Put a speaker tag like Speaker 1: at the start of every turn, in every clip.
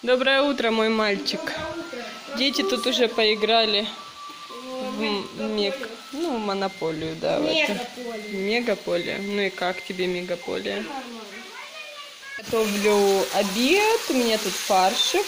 Speaker 1: Доброе утро, мой мальчик. Дети тут уже поиграли в монополию, да. Мегаполия. Ну и как тебе мегаполия? Готовлю обед. У меня тут фаршик.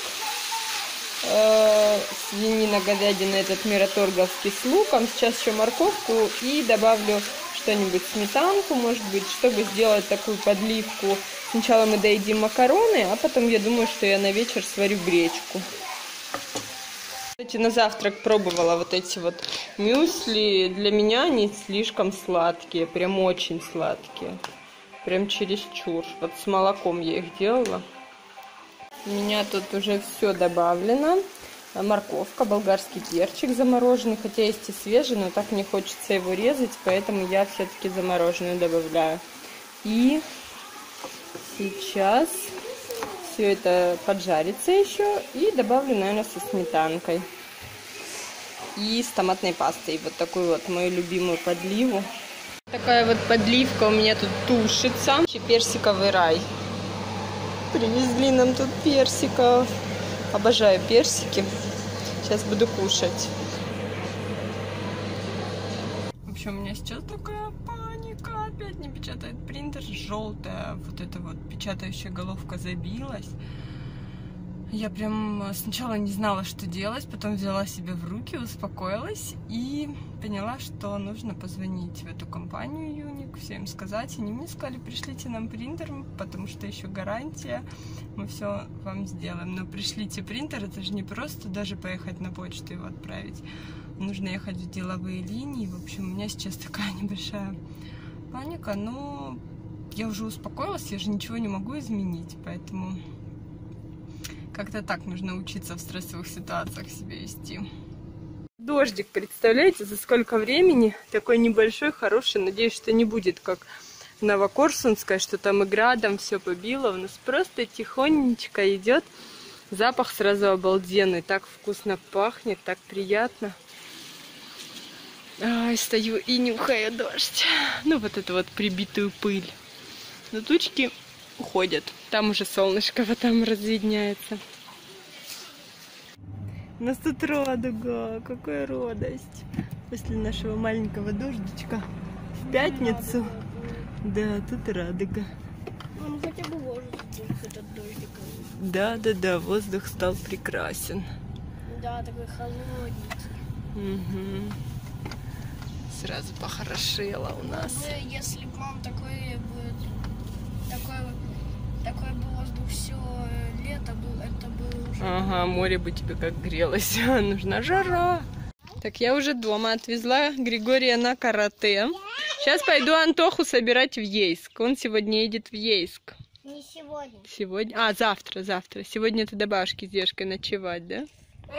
Speaker 1: Свинина, говядина, этот мираторговский с луком. Сейчас еще морковку и добавлю что-нибудь, сметанку, может быть, чтобы сделать такую подливку. Сначала мы доедим макароны, а потом я думаю, что я на вечер сварю гречку. Кстати, на завтрак пробовала вот эти вот мюсли. Для меня они слишком сладкие, прям очень сладкие. Прям чересчур. Вот с молоком я их делала. У меня тут уже все добавлено. Морковка, болгарский перчик замороженный, хотя есть и свежий, но так не хочется его резать, поэтому я все-таки замороженную добавляю. И сейчас все это поджарится еще и добавлю, наверное, со сметанкой и с томатной пастой. Вот такую вот мою любимую подливу. Такая вот подливка у меня тут тушится. Персиковый рай. Привезли нам тут персиков. Обожаю персики. Сейчас буду кушать. В общем, у меня сейчас такая паника. Опять не печатает принтер. Желтая вот эта вот печатающая головка забилась. Я прям сначала не знала, что делать. Потом взяла себя в руки, успокоилась и поняла, что нужно позвонить в эту компанию Юник, всем сказать. Они мне сказали, пришлите нам принтер, потому что еще гарантия. Мы все вам сделаем. Но пришлите принтер, это же не просто даже поехать на почту и его отправить. Нужно ехать в деловые линии. В общем, у меня сейчас такая небольшая паника. Но я уже успокоилась, я же ничего не могу изменить. Поэтому как-то так нужно учиться в стрессовых ситуациях себя вести. Дождик, представляете, за сколько времени? Такой небольшой, хороший. Надеюсь, что не будет как в Новокорсунской, что там и градом все побило. У нас просто тихонечко идет. Запах сразу обалденный. Так вкусно пахнет, так приятно. Ай, стою и нюхаю дождь. Ну, вот эту вот прибитую пыль. Но тучки уходят. Там уже солнышко вот там разведняется. У нас тут радуга. Какая радость. После нашего маленького дождичка в пятницу. Да, тут радуга.
Speaker 2: Ну хотя бы воздух этот дождик.
Speaker 1: Да, воздух стал прекрасен.
Speaker 2: Да, такой холодненький.
Speaker 1: Угу. Сразу похорошело у нас.
Speaker 2: Если бы нам такой бы воздух все лето был, это бы уже...
Speaker 1: Ага, море бы тебе как грелось. Нужна жара. Так, я уже дома отвезла Григория на карате. Сейчас пойду Антоху собирать в Ейск. Он сегодня едет в Ейск.
Speaker 2: Не сегодня.
Speaker 1: Сегодня? А, завтра. Сегодня ты до бабушки с Дешкой ночевать, да?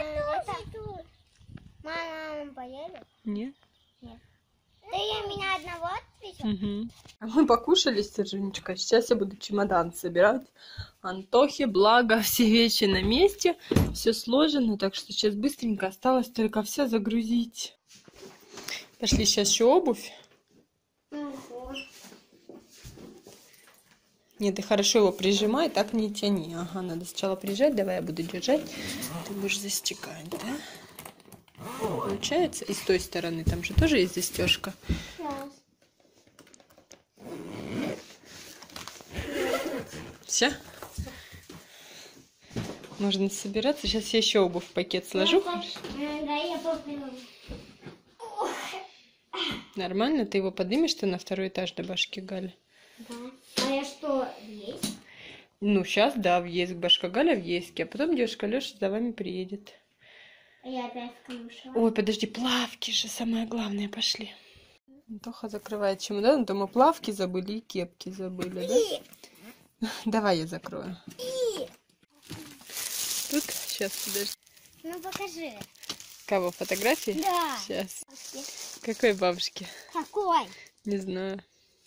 Speaker 2: Мама поедет?
Speaker 1: Нет.
Speaker 2: Ты меня одного отвезешь?
Speaker 1: Угу. А мы покушали с Сержинечкой. Сейчас я буду чемодан собирать. Антохе, благо, все вещи на месте. Все сложено, так что сейчас быстренько осталось только все загрузить. Пошли сейчас еще обувь.
Speaker 2: Угу.
Speaker 1: Нет, ты хорошо его прижимай, так не тяни. Ага, надо сначала прижать. Давай я буду держать. Ты будешь застегать, да? Получается? И с той стороны там же тоже есть застежка. Все? Можно собираться. Сейчас я еще обувь в пакет сложу. Нормально? Ты его поднимешь-то на второй этаж до башки Гали?
Speaker 2: Да. А я что, есть?
Speaker 1: Ну, сейчас, да, в Ейск. Башка Галя в Ейске. А потом девушка Леша за вами приедет.
Speaker 2: А я опять скрушила.
Speaker 1: Ой, подожди, плавки же самое главное. Пошли. Антоха закрывает чемодан. То мы плавки забыли и кепки забыли, да? Давай я закрою. Тут? Сейчас, подожди.
Speaker 2: Ну, покажи.
Speaker 1: Кого? Фотографии?
Speaker 2: Да.
Speaker 1: Сейчас. Какой бабушки?
Speaker 2: Какой?
Speaker 1: Не знаю.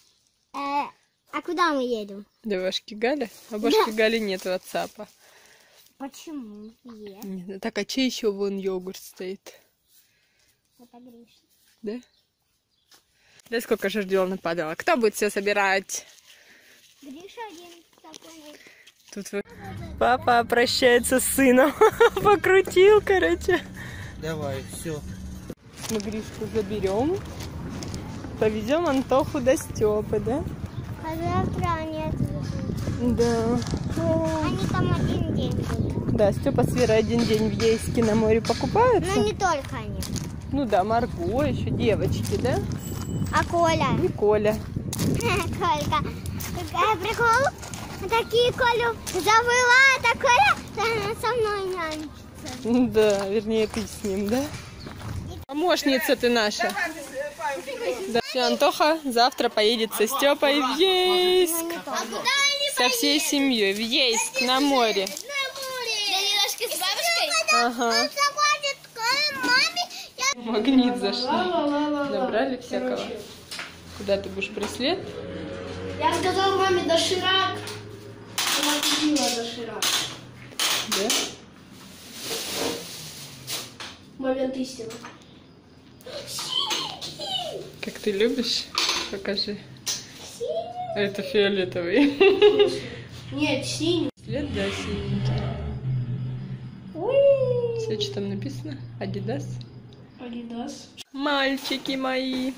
Speaker 2: А куда мы едем?
Speaker 1: До бабушки Гали? А бабушки Гали нет ватсапа.
Speaker 2: Почему? Есть.
Speaker 1: Не знаю. Так, а чей еще вон йогурт стоит?
Speaker 2: Это Гриша.
Speaker 1: Да? Да сколько жердел нападало. Кто будет все собирать?
Speaker 2: Гриша один такой.
Speaker 1: Тут вы... Папа прощается с сыном. Покрутил, короче.
Speaker 3: Давай, все.
Speaker 1: Мы Гришку заберем. Повезем Антоху до Степы, да?
Speaker 4: А завтра они отвезут.
Speaker 1: Да.
Speaker 4: Они там один день будут.
Speaker 1: Да, Степа с Верой один день в Ейске на море покупаются.
Speaker 4: Но не только они.
Speaker 1: Ну да, Марго, еще девочки, да?
Speaker 4: А Коля?
Speaker 1: И Коля.
Speaker 4: Колька. Какая прикол? Такие Колю забыла, а Коля со мной нянчится.
Speaker 1: Да, вернее, ты с ним, да? Помощница ты наша. Да. Все, Антоха завтра поедет со Степой в Ейск.
Speaker 4: А куда они
Speaker 1: Со всей семьей. В Ейск, на море.
Speaker 4: Дедушка с бабушкой?
Speaker 1: Ага.
Speaker 4: Заходит к маме.
Speaker 1: Магнит зашли. Набрали всякого. Куда ты будешь преслед?
Speaker 2: Я сказал маме доширак. Она купила доширак.
Speaker 1: Да?
Speaker 2: Момент истины.
Speaker 1: Как ты любишь? Покажи. Это фиолетовый.
Speaker 2: Нет, синий.
Speaker 1: След, да, синенький. Все, что там написано? Адидас.
Speaker 2: Адидас.
Speaker 1: Мальчики мои.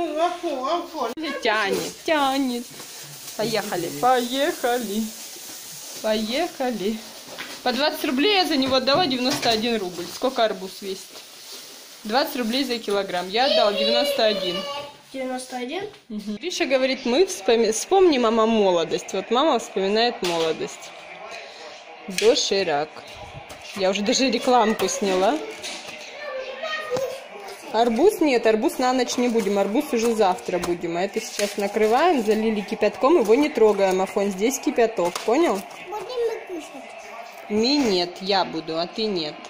Speaker 1: Тянет, тянет. Поехали, поехали. Поехали. По 20 рублей я за него отдала 91 рубль. Сколько арбуз весит? 20 рублей за килограмм. Я отдал 91.
Speaker 2: 91?
Speaker 1: Угу. Гриша говорит, мы вспомним, мама, молодость. Вот мама вспоминает молодость. Доширак. Я уже даже рекламку сняла. Арбуз нет, арбуз на ночь не будем. Арбуз уже завтра будем. А это сейчас накрываем, залили кипятком, его не трогаем, Афонь. Здесь кипяток, понял?
Speaker 4: Будем мы кушать.
Speaker 1: Ми нет, я буду, а ты нет.